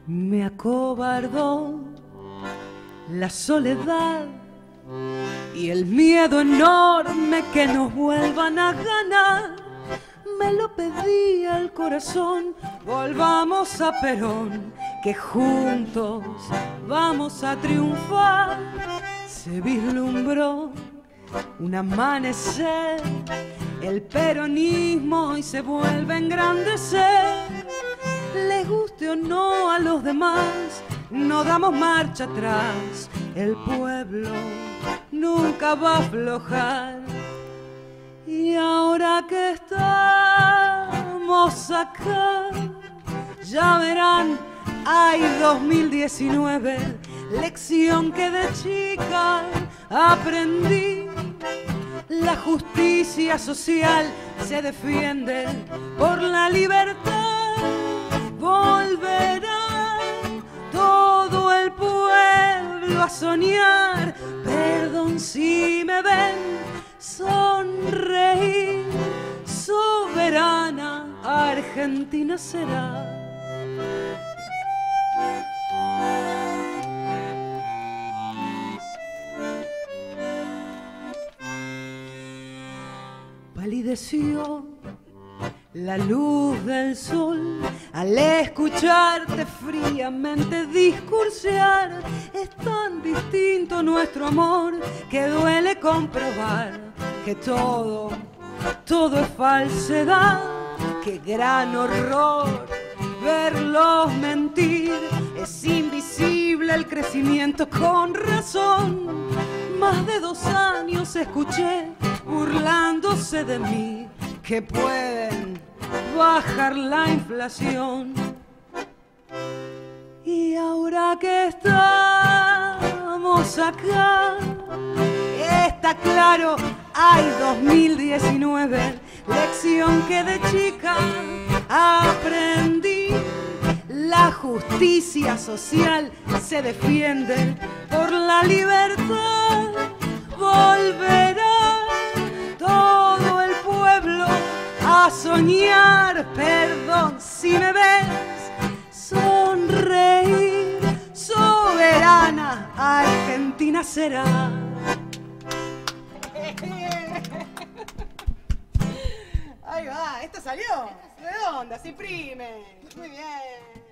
Me acobardó la soledad y el miedo enorme que nos vuelvan a ganar. Me lo pedía el corazón, volvamos a Perón, que juntos vamos a triunfar. Se vislumbró un amanecer, el peronismo hoy se vuelve a engrandecer. Les guste o no a los demás, no damos marcha atrás. El pueblo nunca va a aflojar. Y ahora que estamos acá, ya verán, hay 2019, lección que de chica aprendí. La justicia social se defiende por la libertad. Volverá todo el pueblo a soñar. Perdón si me ven sonreír. Soberana Argentina será. Palideció la luz del sol al escucharte fríamente discursear. Es tan distinto nuestro amor que duele comprobar que todo es falsedad. Qué gran horror verlos mentir. Es invisible el crecimiento con razón. Más de 2 años escuché burlándose de mí que pueden bajar la inflación. Y ahora que estamos acá, está claro, hay 2019, lección que de chica aprendí. La justicia social se defiende por la libertad. Volverá todo el pueblo a soñar. Perdón si me ves sonreír. Soberana Argentina será. Ahí va, esto salió redonda, se imprime. Muy bien.